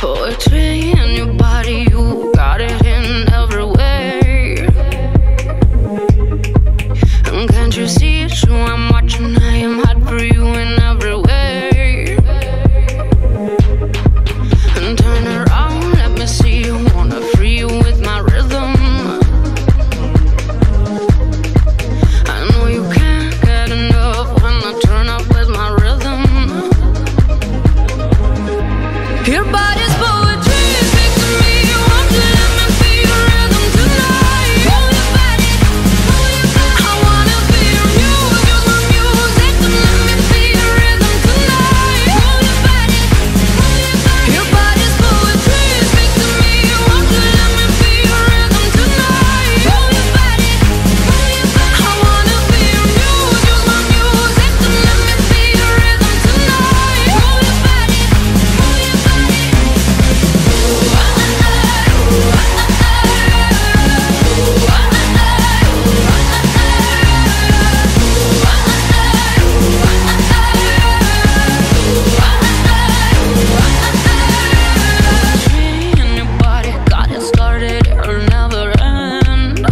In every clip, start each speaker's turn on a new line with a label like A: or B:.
A: Poetry in your body, you got it in every way. And can't you see it's true? I'm watching, I am hot for you in every way. And turn around, let me see you. Wanna free you with my rhythm. I know you can't get enough when I turn up with my rhythm. Your body's poetry, speak to me. Won't you let me be your rhythm tonight? Move your body, move your body. I wanna be your muse, use my music to let me be your rhythm tonight. Move your body, move your body. Your body's poetry, speak to me. Won't you let me be your rhythm tonight? Move your body, move your body. I wanna be your muse, use my music to let me be your rhythm tonight. Move your body, move your body. In your body, got it started, it'll never end.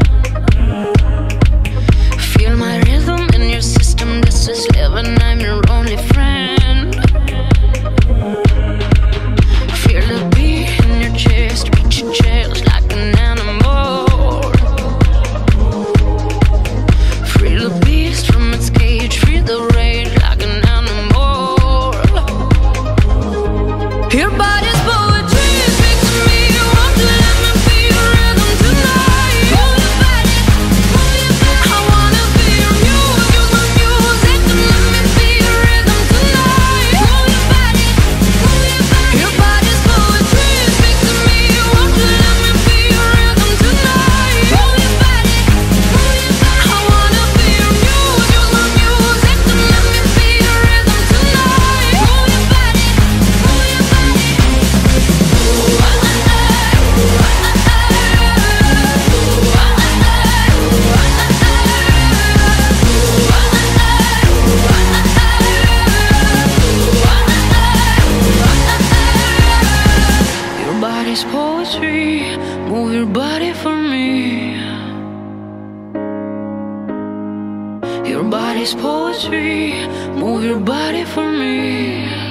A: Feel my rhythm in your system, this is living, I'm your only friend. Feel the beat in your chest, reach your chest like an animal. Free the beast from its cage, free the rage like an animal. Your body's poetry, speak to me. Won't you let me be your rhythm tonight? Move your body, move your body. I wanna be your muse, use my music to let me be your rhythm tonight. Move your body, move your body. Your body's poetry, speak to me. Won't you let me be your rhythm tonight? Move your body, move your body. I wanna be your muse, use my music to let me be your rhythm tonight. Move your body, move your body. Your body's poetry, move your body for me. Your body's poetry, move your body for me.